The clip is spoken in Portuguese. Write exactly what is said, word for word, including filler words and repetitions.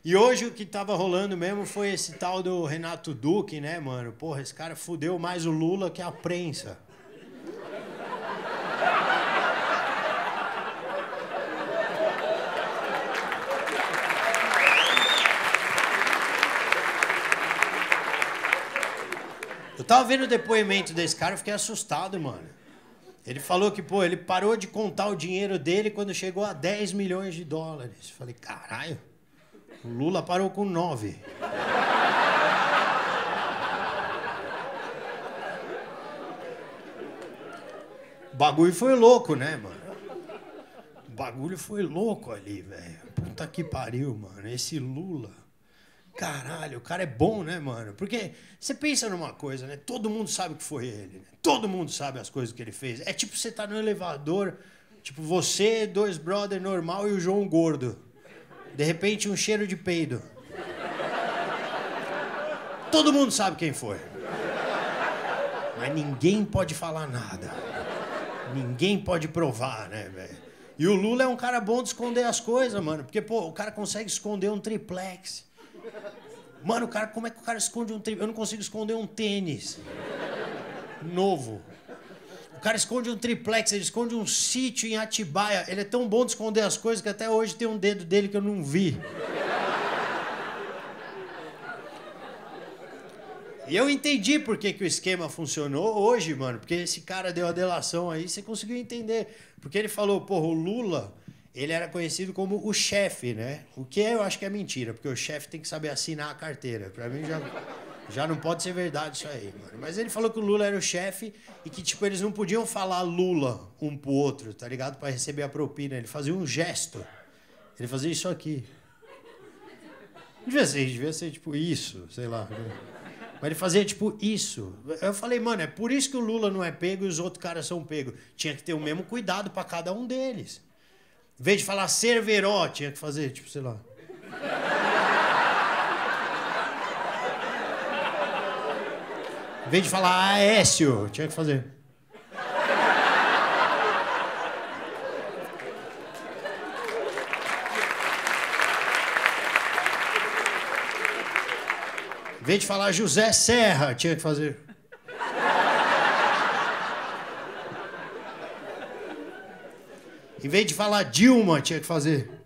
E hoje o que tava rolando mesmo foi esse tal do Renato Duque, né, mano? Porra, esse cara fudeu mais o Lula que a prensa. Eu tava vendo o depoimento desse cara, eu fiquei assustado, mano. Ele falou que, pô, ele parou de contar o dinheiro dele quando chegou a dez milhões de dólares. Falei, caralho, o Lula parou com nove. O bagulho foi louco, né, mano? O bagulho foi louco ali, velho. Puta que pariu, mano. Esse Lula... Caralho, o cara é bom, né, mano? Porque você pensa numa coisa, né? Todo mundo sabe que foi ele, né? Todo mundo sabe as coisas que ele fez. É tipo você tá no elevador, tipo você, dois brother normal e o João gordo. De repente, um cheiro de peido. Todo mundo sabe quem foi. Mas ninguém pode falar nada. Ninguém pode provar, né, velho? E o Lula é um cara bom de esconder as coisas, mano. Porque, pô, o cara consegue esconder um triplex. Mano, o cara, como é que o cara esconde um triplex? Eu não consigo esconder um tênis novo. O cara esconde um triplex, ele esconde um sítio em Atibaia. Ele é tão bom de esconder as coisas que até hoje tem um dedo dele que eu não vi. E eu entendi por que, que o esquema funcionou hoje, mano. Porque esse cara deu a delação aí, você conseguiu entender. Porque ele falou, porra, o Lula... Ele era conhecido como o chefe, né? O que eu acho que é mentira, porque o chefe tem que saber assinar a carteira. Pra mim já, já não pode ser verdade isso aí, mano. Mas ele falou que o Lula era o chefe e que, tipo, eles não podiam falar Lula um pro outro, tá ligado? Pra receber a propina. Ele fazia um gesto. Ele fazia isso aqui. Devia ser, devia ser tipo isso, sei lá. Mas ele fazia tipo isso. Eu falei, mano, é por isso que o Lula não é pego e os outros caras são pegos. Tinha que ter o mesmo cuidado pra cada um deles. Em vez de falar Cerveró, tinha que fazer, tipo, sei lá. Em vez de falar Aécio, tinha que fazer. Em vez de falar José Serra, tinha que fazer. Em vez de falar Dilma, tinha que fazer.